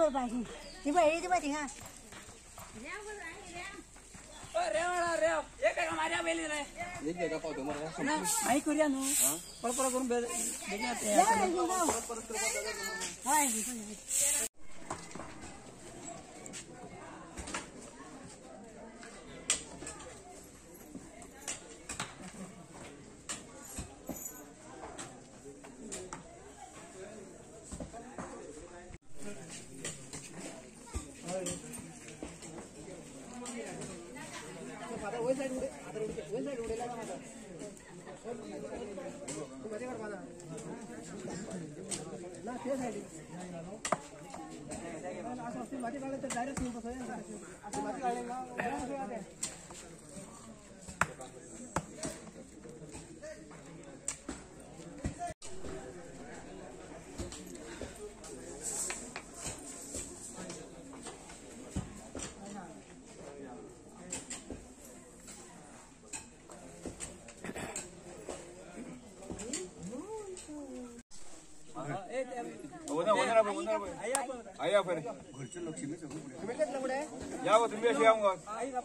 आया फिर घरचे लक्ष्मी सगळं या हो तुम्ही अशी या मग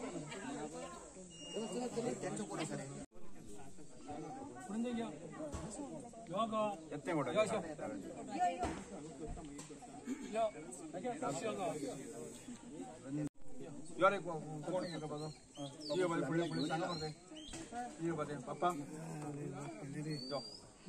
येते मोठा यार एक कोण आहे का बघा ये बाई पुढे पुढे सांगा बरं ये बाई पप्पा जाओ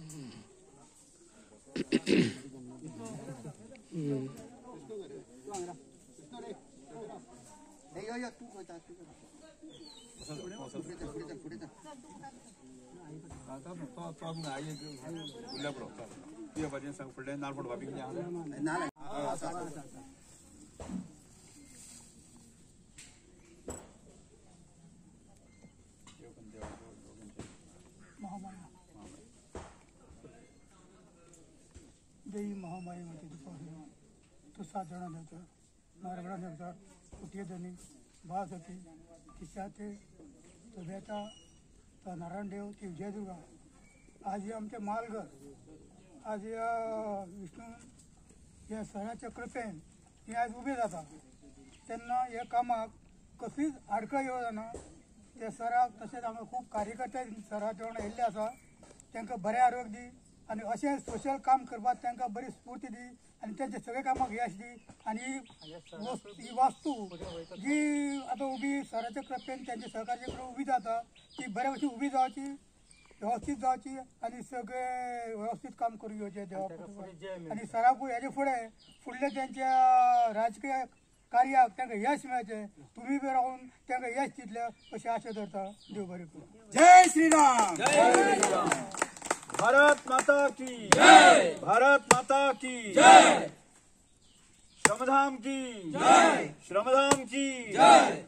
देवी महामाई म्हणते तो 7 जणांचा नारगडांचा कुठे जणी भास होती तिच्याते तो बेटा तो नारायणदेव ती विजयदुर्गा आज आमचे मालघर आज या विष्णू या सणाच्या कृपेन ती आज उभे जाता त्यांना या कामाक कसलीच आडखळ येवना त्या सराक तसेच आमचे खूप कार्यकर्ते सरा जेवण येयल्ले आसा तांकां बरें आरोग्य दी आणि अशें सोशल काम करपाक तांकां बरी स्फूर्ती दी आणि त्यांच्या सगळ्या कामाक यश दी आणि ही वास्तू जी आता उभी सराच्या कृपेन त्यांच्या सहकार्याच्या कडेन उभी जाता ती बऱ्या भशेन उभी जावची व्यवस्थित जावची आणि सगळे व्यवस्थित काम करून घेवचें देवा आणि सराक हेजे फुडले त्यांच्या राजकीय कार्याक तांकां यश मेळचें तुमी बी रावून तांकां यश दितले अशी आशा धरता देव बरें करूं जय श्रीराम जय श्रीराम भारत माता की जय भारत माता की जय श्रमधाम की जय श्रमधाम की जय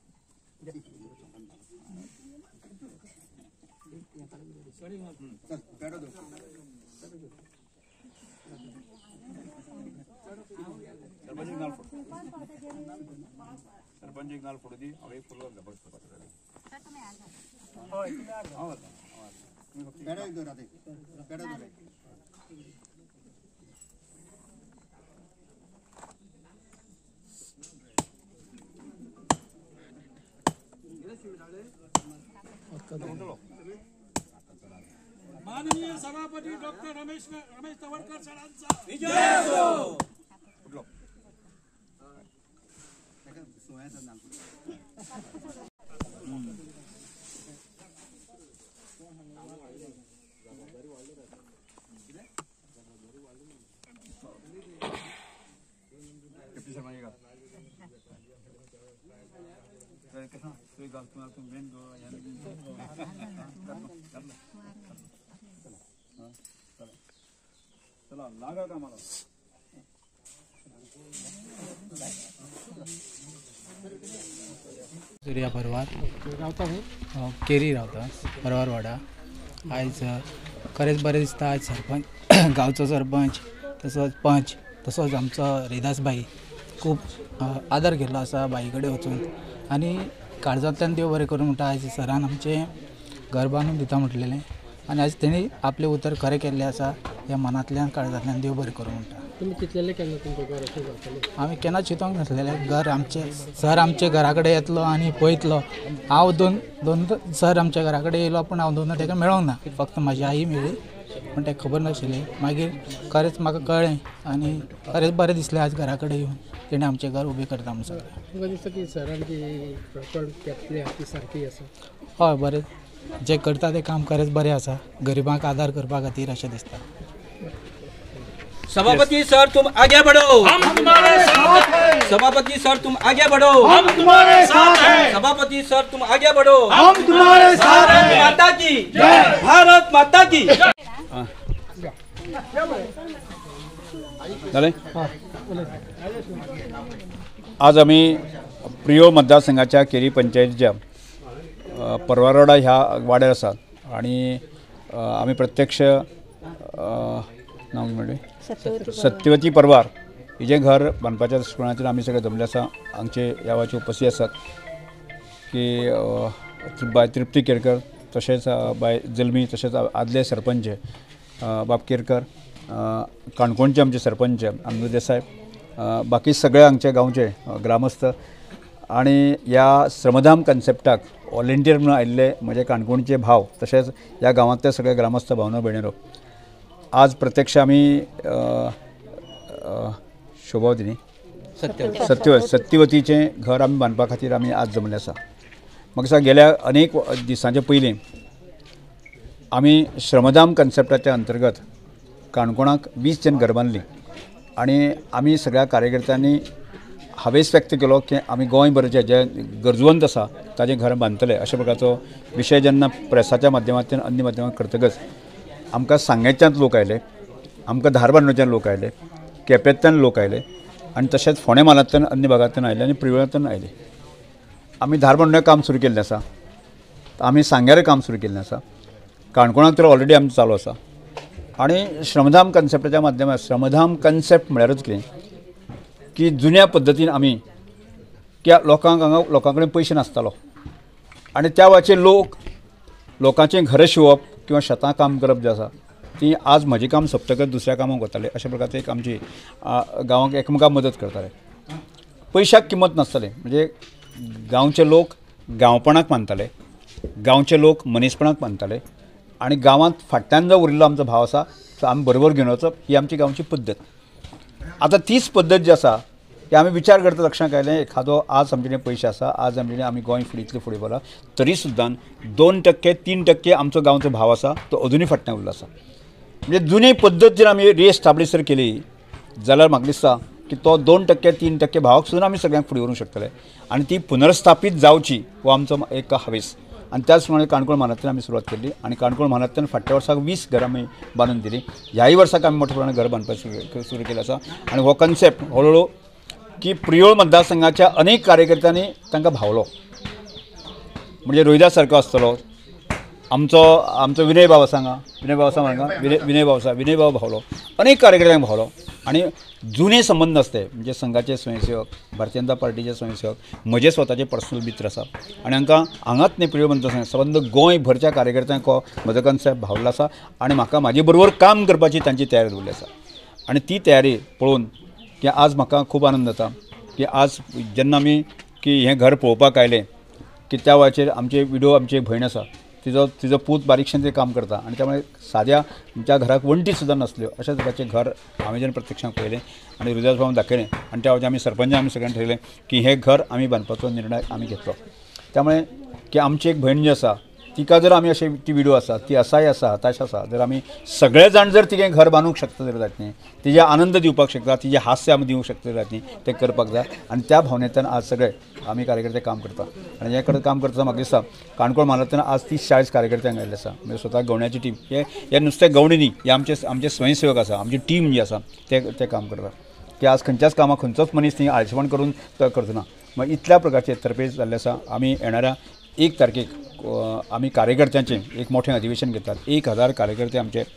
सरपंच एक नाल फोटो दी अब एक फुल माननीय सभापती डॉक्टर रमेश तवरकर सरांचा विजय असो. चला लागा का मला सूर्या परवार केरी रावता परवार वाडा. आयज खरेंच बरें दिसता. आयज सरपंच गांवचो सरपंच तसोच पंच तसोच आमचो रिदास भाई खूब आदर केल्लो आसा बाई कडेन वचून आनी काळजांतल्यान देव बरें करूं म्हणटा. आयज सरान आमचें घर बांदून दिता म्हटलेलें आनी आयज तेणी आपलें उतर खरें केल्लें आसा. ह्या मनांतल्यान काळजांतल्यान देव बरें करूं म्हणटा. तुम्ही चितलेले केन्ना तुमकां घर अशें जातलें? आमी केन्ना चिंतोंक नासलेले घर आमचे सर आमचे घरा कडेन येतलो आनी पळयतलो. हांव दोन सर आमच्या घरा कडेन येयलो पूण हांव दोनदा ताका मेळोंक ना, फक्त म्हाजी आई मेळ्ळी पूण तें खबर नाशिल्लें. मागीर खरेंच म्हाका कळ्ळें आनी खरेंच बरें दिसलें आज घरा कडेन येवन तेणें आमचें घर उबें करता म्हणून सगळें. तुमकां दिसता की सरांची प्रकरण केप्ली ती सारकी आसा? हय बरें, जे करता तें काम खरेंच बरें आसा, गरिबांक आदार करपा खातीर अशें दिसता. सभापति सर तुम आगे बढ़ो, हम तुम्हारे साथ हैं। सभापति सर तुम आगे बढ़ो, हम तुम्हारे साथ हैं। सभापति सर तुम आगे बढ़ो, हम तुम्हारे साथ हैं। माता की जय, भारत माता की झाले. आज आम्ही प्रियो मतदारसंघाच्या केरी पंचायतीच्या परवारवाडा ह्या वाड्यार आसात आणि आम्ही प्रत्यक्ष नाव म्हणजे सत्यवती परवार हिजें घर बांदपाच्या दृश्टिकोनातून आमी सगळे जमले आसा. हांगचे ह्या वेळाचे उपस्थित आसात की बाय तृप्ती केरकर, तशेंच बाय जल्मी, तशेंच आदले सरपंच बाब केरकर, काणकोणचे आमचे सरपंच अमृत देसाय, बाकी सगळे हांगचे गांवचे ग्रामस्थ आणि ह्या श्रमधाम कन्सेप्टाक व्हॉलेंटियर म्हणून आयिल्ले म्हजे काणकोणचे भाव, तशेंच ह्या गांवांतले सगळे ग्रामस्थ भावनो भयणीरो, आज प्रत्यक्ष आम्ही शोभावती न्ही सत्यवतीचें घर आमी बांदपा खातीर आमी आज जमले आसा. म्हाका दिसता गेल्या अनेक दिसांचे पयलीं आमी श्रमधाम कन्सेप्टाच्या अंतर्गत काणकोणाक 20 जन घर बांदलीं आनी आमी सगळ्या कार्यकर्त्यांनी हावेस व्यक्त केलो की आमी गोंयभरचे जे गरजवंत आसा ताजें घर बांदतले. अशा प्रकारचो विशय जेन्ना प्रेसाच्या माध्यमांतल्यान अन्य माध्यमांत करतकच आमकां सांगेच्यान लोक आयले, आमकां धारबांदोच्यान लोक आयले, केपेंतल्यान लोक आयले आनी तशेंच फोंडे म्हालांतल्यान अन्य भागांतल्यान आयले आनी प्रिवळांतल्यान आयले. आमी धारबांदोळें काम सुरू केल्लें आसा, आमी सांग्यार काम सुरू केल्लें आसा, काणकोणाक तर ऑलरेडी आमचो चालू आसा. आनी श्रमधाम कन्सेप्टाच्या माध्यमांत श्रमधाम कन्सेप्ट म्हळ्यारच कितें की जुन्या पद्दतीन आमी त्या लोकां कडेन पयशे नासतालो आनी त्या वेळाचेर लोकांचें घरां शिंवप किंवा शेतां काम करप जें आसा ती आज म्हजें काम सोंपतकच दुसऱ्या कामाक वताले. अशा प्रकारचें एक आमची गांवांक एकमेकांक मदत करताले. पयशाक किंमत नासताली, म्हणजे गांवचे लोक गांवपणाक मानताले, गांवचे लोक मनीसपणाक मानताले आनी गांवांत फाटल्यान जो उरिल्लो आमचो भाव आसा तो आमी बरोबर घेवन वचप ही आमची गांवची पद्दत. आतां तीच पद्दत जी आसा की आमी विचार करता लक्षांत आयलें एखादो आज आमचे कडेन पयशे आसा, आज आमचे कडेन आमी गोंय इतलें फुडें वरला, तरी सुद्दां 2% 3% आमचो गांवचो भाव आसा तो अजुनूय फाटल्यान उरलो आसा. म्हणजे जुनी पद्दत जर आमी रिएस्टाब्लीश जर केली जाल्यार म्हाका दिसता की तो 2% 3% भावाक सुद्दां आमी सगळ्यांक फुडें व्हरूंक शकतले आनी ती पुनर्स्थापीत जावची हो आमचो एक हावेस. आनी त्याच प्रमाणे काणकोण म्हालांतल्यान आमी सुरवात केली आनी काणकोण म्हालांतल्यान फाटल्या वर्साक 20 घरां आमी बांदून दिली. ह्याय वर्साक आमी मोठ्या प्रमाणात घर बांदपाक सुरू केलें आसा आनी हो कन्सेप्ट हळूहळू की प्रियोळ मतदारसंघाच्या अनेक कार्यकर्त्यांनी तांकां भावलो. म्हणजे रोहिदास सारको आसतलो, आमचो विनय भाव सांगा, विनय भाव भावलो, अनेक कार्यकर्त्यांक भावलो आनी जुने संबंध असते म्हणजे संघाचे स्वयंसेवक, भारतीय जनता पार्टीचे स्वयंसेवक, म्हजे स्वताचे पर्सनल मित्र आसा आनी हांगाच न्ही प्रियो मतदारसंघ संबंध गोंयभरच्या कार्यकर्त्यांक म्हजो कन्सेप्ट भावलो आसा आनी म्हाका म्हाजे बरोबर काम करपाची तांची तयारी दवरली आसा. आनी ती तयारी पळोवन की आज म्हाका खूब आनंद जाता की आज जेन्ना आमी की हें घर पळोवपाक आयलें की त्या वेळाचेर आमचे विडो आमची एक भयण आसा, तिजो पूत बारीकशें ते काम करता आनी त्यामुळे साद्या आमच्या घराक वण्टी सुद्दां नासल्यो अशा तरेचें घर हांवें जेन्ना प्रत्यक्षांत पळयलें आनी रुदास भावान दाखयलें आनी त्या वेळाचेर आमी सरपंच आमी सगळ्यांनी ठरयलें की हें घर आमी बांदपाचो निर्णय आमी घेतलो. त्यामुळे की आमची एक भयण जी आसा तिका जर आमी अशें ती विडो आसा ती असाय आसा हताश आसा जर आमी सगळे जाण जर तिगे घर बांदूंक शकता जर जातलें, तिजे आनंद दिवपाक शकता, तिजे हास्य आमी दिवंक शकता जातलीं तें करपाक जाय आनी त्या भावनेंतल्यान आज सगळे आमी कार्यकर्ते काम करता आनी हे कडेन काम करता म्हाका दिसता काणकोण म्हालांतल्यान आज 30-40 कार्यकर्त्यांक आयिल्ले आसा. म्हणजे स्वता गवण्याची टीम हे नुस्तें गवणी न्ही, हे आमचे स्वयंसेवक आसा, आमची टीम जी आसा ते काम करता की आज खंयच्याच कामाक खंयचोच मनीस न्ही आळशेपण करून करचो ना. मग इतल्या प्रकारचे तरपेज जाल्ले आसा. आमी येणाऱ्या 1 तारखेक आमी कार्यकर्त्यांचें एक मोठें अधिवेशन घेतात. 1000 कार्यकर्ते आमचे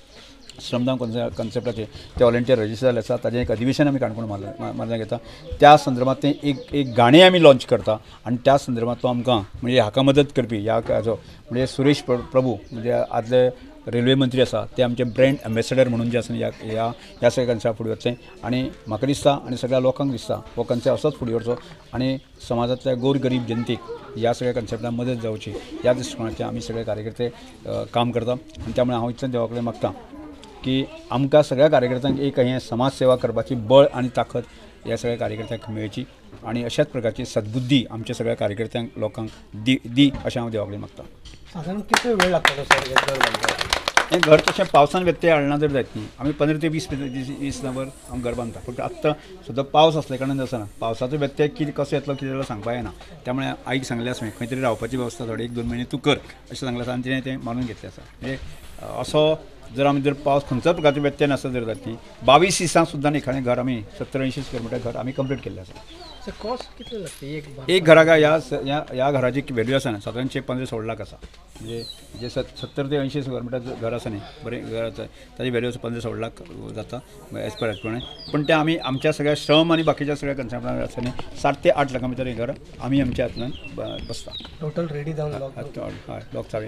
श्रमदान कॉन्सेप्टाचे ते व्हॉलंटियर रजिस्टर जाल्ले आसा ताजें एक अधिवेशन आमी काणकोण मारल्यां घेता त्या संदर्भात तें एक गाणें आमी लॉन्च करता आनी त्या संदर्भात तो आमकां म्हणजे हाका मदत करपी ह्या हाजो म्हणजे सुरेश प्रभू म्हणजे आदले रेल्वे मंत्री आसा ते आमचे ब्रँड एम्बेसेडर म्हणून जे आसा ह्या सगळ्या कन्सेप्टा फुडें वचचें आनी म्हाका दिसता आनी सगळ्या लोकांक दिसता हो कन्सेप्ट असोच फुडें व्हरचो आनी समाजांतल्या गोरगरीब जनतेक ह्या सगळ्या कन्सेप्टान मदत जावची ह्या दृश्टिकोनाचे आमी सगळे कार्यकर्ते काम करता आनी त्यामुळे हांव इतलें देवा कडेन मागता की आमकां सगळ्या कार्यकर्त्यांक एक हें समाज सेवा करपाची बळ आनी ताकद ह्या सगळ्या कार्यकर्त्यांक मेळची आनी अशाच प्रकारची सद्बुद्धी आमच्या सगळ्या कार्यकर्त्यांक लोकांक दी अशें हांव देवा कडेन मागता. साधारण किती वेळ लागतो सर हें घर तशें पावसान व्यत्यय हाडना जर जायत न्ही आमी 15 ते 20 दिसांवर आमी घर बांदता पूण आत्तां सुद्दां पावस असले कारणान आसना पावसाचो व्यत्यय कितें कसो येतलो कितें जालो सांगपाक येना त्यामुळे आईक सांगलें आसा खंय तरी रावपाची वेवस्था थोडी 1-2 म्हयने तूं कर अशें सांगलें आसा आनी तिणें तें मानून घेतलें आसा म्हणजे असो जर आमी जर पावस खंयचोच प्रकारचो व्यत्यय नासत जर जात न्ही 22 दिसां सुद्दां एखादें घर आमी 70-80 स्क्वेअर मिटर घर आमी कंप्लीट केल्लें आसा. सर कॉस्ट कितले लागते एक घराक ह्या घराची व्हॅल्यू आसा न्ही सादारणचे 15-16 लाख आसा म्हणजे जे 70 ते 80 स्क्वेअर मिटर घर आसा न्ही बरें घर आसा ताची व्हॅल्यू 15-16 लाख जाता एज पर प्रमाणे पण ते आमी आमच्या सगळ्या श्रम आनी बाकीच्या सगळ्या कन्सेप्टान आसा न्ही 7 ते 8 लाखां भितर हें घर आमी आमच्या हातूंतल्यान बसता टोटल रेडी जावन हय लॉक चावी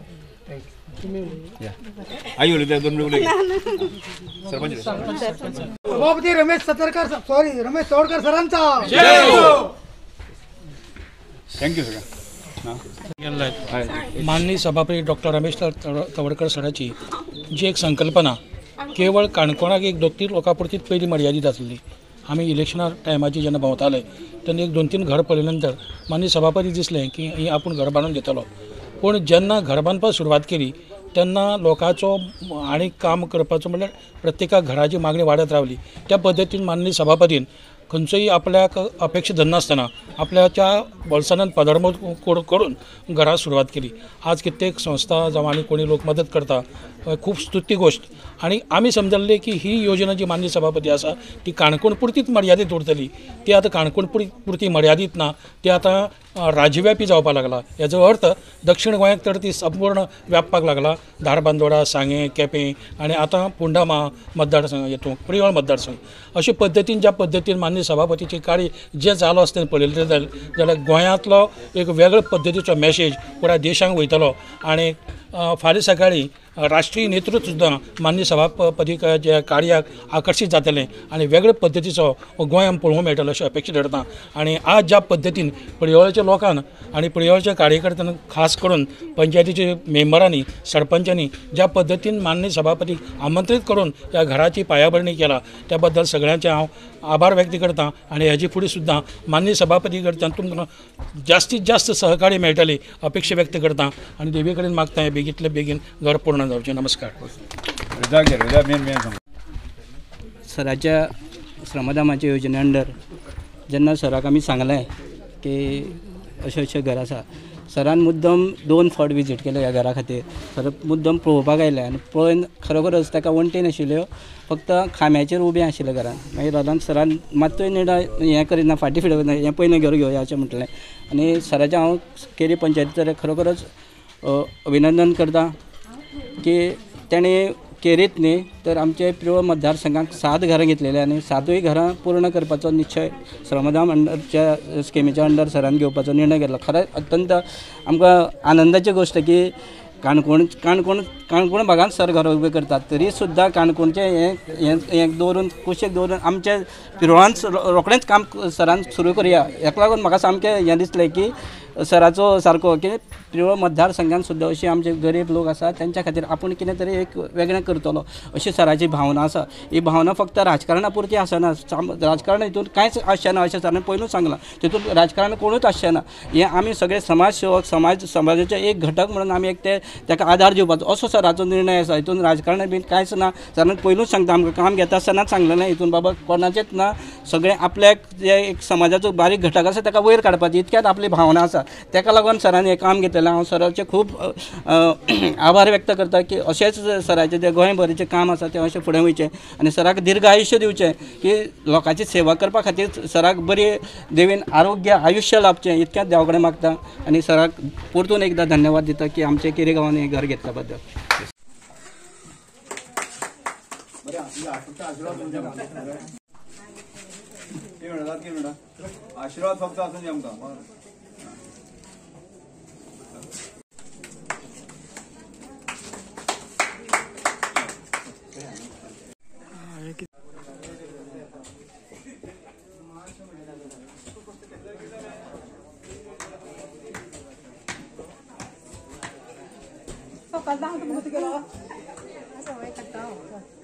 तुम्ही उलयता 2 मिनट उलय सरपंच सभापती रमेश चवडकर सरांचा थँक्यू सगळ्यांक. माननीय सभापती डॉक्टर रमेश तवडकर सराची जी एक संकल्पना केवळ काणकोणाक एक 2-3 लोकां पुरतीच पयलीं मर्यादीत आसली. आमी इलेक्शना टायमाची जेन्ना भोंवताले तेन्ना एक 2-3 घर पळयले नंतर माननीय सभापती दिसलें की ही आपूण घर बांदून दितलो पूण जेन्ना घर बांदपाक सुरवात केली तेन्ना लोकांचो आनी काम करपाचो म्हणल्यार प्रत्येकाक घराची मागणी वाडत रावली. त्या पद्दतीन माननीय सभापतीन खंयचोय आपल्याक अपेक्षा धरनासतना आपल्याच्या बोल्सानान पदरमोड करून घरा सुरवात केली. आज कित्येक संस्था जावं आनी कोणी लोक मदत करता खूब स्तुती गोश्ट आनी आमी समजल्ले की ही योजना जी माननीय सभापती आसा ती काणकोण पुरतीच मर्यादीत उरतली ती आतां काणकोण पुरती मर्यादीत ना ती आतां राज्यव्यापी जावपाक लागला. हेजो अर्थ दक्षिण गोंयाक तर ती संपूर्ण व्यापपाक लागला धारबांदोडा सांगे केपें आनी आतां पुंडामा मतदारसंघ येतूं प्रियोळ मतदारसंघ अशे पद्दतीन ज्या पद्दतीन माननीय सभापतीची कार्य जे चालू आसतना पळयलें जाल्यार गोंयांतलो एक वेगळ्या पद्दतीचो मॅसेज पुराय देशांक वयतलो आनी फाल्यां सकाळीं राष्ट्रीय नेतृत्व सुद्दां माननीय सभापती जे कार्याक आकर्शीत जातलें आनी वेगळे पद्दतीचो गोंय आमकां पळोवंक मेळटलो अशी अपेक्षा धरता. आनी आज ज्या पद्दतीन पळयवळच्या लोकांन आनी पळयवळच्या कार्यकर्त्यांनी खास करून पंचायतीच्या मेंबरांनी सरपंचांनी ज्या पद्दतीन माननीय सभापतीक आमंत्रीत करून ह्या घराची पायाभरणी केला त्या बद्दल सगळ्यांचे हांव आभार व्यक्त करता आनी हेजे फुडें सुद्दां माननीय सभापती कडच्यान तुमकां जास्तीत जास्त सहकार्य मेळटली अपेक्षा व्यक्त करता आनी देवी कडेन मागता हें बेगींतले बेगीन घर पूर्ण जावचें. नमस्कार. सराच्या श्रमदानाच्या योजने अंडर जेन्ना सराक आमी सांगलें की अशें घर आसा सरान मुद्दम 2 फावट विजीट केले ह्या घरा खातीर सर मुद्दम पळोवपाक आयले आनी पळोवन खरोखरच ताका वण्टी नाशिल्ल्यो फक्त खांब्याचेर उबें आशिल्लें घरान मागीर रादान सरान मात्तूय निडा हें करिना फाटी फुडें करना हें पयलें घर घेवया अशें म्हटलें आनी सराचें हांव केरी पंचायतीचें खरोखरच अभिनंदन करता की तेणें केरीत न्ही तर आमचे प्रियोळ मतदारसंघाक 7 घरां घेतलेली आनी 7य घरां पूर्ण करपाचो निश्चय श्रमदान अंडरच्या स्किमीच्या अंडर सरान घेवपाचो निर्णय घेतलो. खरेंच अत्यंत आमकां आनंदाची गोश्ट की काणकोण भागांत सर घर उबें करतात तरी सुद्दां काणकोणचें हें दवरून कुशीक दवरून आमच्या पिरोळांत रोखडेंच काम सरान सुरू करुया. हेका लागून म्हाका सामकें हें दिसलें की सराचो सारको की प्रियोळ मतदारसंघान सुद्दां अशी आमचे गरीब लोक आसा तेंच्या खातीर आपूण कितें तरी एक वेगळें करतलो अशी सराची भावना आसा. ही भावना फक्त राजकारणा पुरती आसना राजकारण हितून कांयच आसचेना अशें सरान पयलूच सांगलां तितून राजकारण कोणूच आसचेना हें आमी सगळे समाजसेवक समाजाचे एक घटक म्हणून आमी एक तेका आदार दिवपाचो असो सराचो निर्णय आसा. हितून राजकारण बीन कांयच ना सरान पयलूच सांगता आमकां काम घेता आसतनाच सांगलेलें हितून बाबा कोणाचेच ना सगळे आपल्याक जे एक समाजाचो बारीक घटक आसा ताका वयर काडपाची इतक्यात आपली भावना आसा. तेका लागून सरान हें काम घेतलेलें हांव सराचे खूब आभार व्यक्त करता की अशेंच सराचें जें गोंयभरचें काम आसा तें अशें फुडें वयचें आनी सराक दीर्घ आयुश्य दिवचें की लोकांची सेवा करपा खातीर सराक बरी देवीन आरोग्य आयुश्य लाभचें इतकेंच देवा कडेन मागता आनी सराक परतून एकदां धन्यवाद दिता की आमचे केरी गांवांत हें घर घेतल्या बद्दल. आशीर्वाद आशीर्वाद फक्त असून दे आमकां. Só para dar um pouco de